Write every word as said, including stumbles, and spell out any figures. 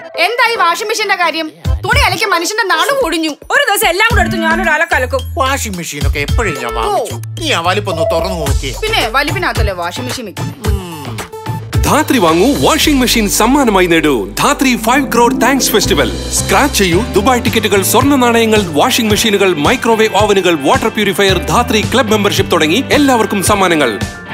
എന്തായി വാഷിംഗ് മെഷീന്റെ കാര്യം? തുണി അലക്കി മനുഷ്യന്റെ നാട് പൊടിഞ്ഞു. ഒരു ദിവസം എല്ലാം കൂടെ എടുത്ത് ഞാനൊരു അലക്കലക്കും. വാഷിംഗ് മെഷീൻ ഒക്കെ എപ്പോഴും ഞാൻ വാങ്ങിച്ചു. നീ ആ വലിപ്പൊന്ന് തുറന്നു നോക്കിയേ. പിന്നെ വലിപ്പിനകത്തല്ലേ വാഷിംഗ് മെഷീൻ വെക്കും. ധാത്രി വാങ്ങൂ, വാഷിംഗ് മെഷീൻ സമ്മാനമായി നേടൂ. Dhathri five crore thanks festival. Scratch ചെയ്യൂ ദുബായ് ടിക്കറ്റുകൾ, സ്വർണ്ണ നാണയങ്ങൾ, വാഷിംഗ് മെഷീനുകൾ, മൈക്രോവേവ് ഓവനുകൾ, water purifier, Dhathri club membership തുടങ്ങി എല്ലാവർക്കും സമ്മാനങ്ങൾ.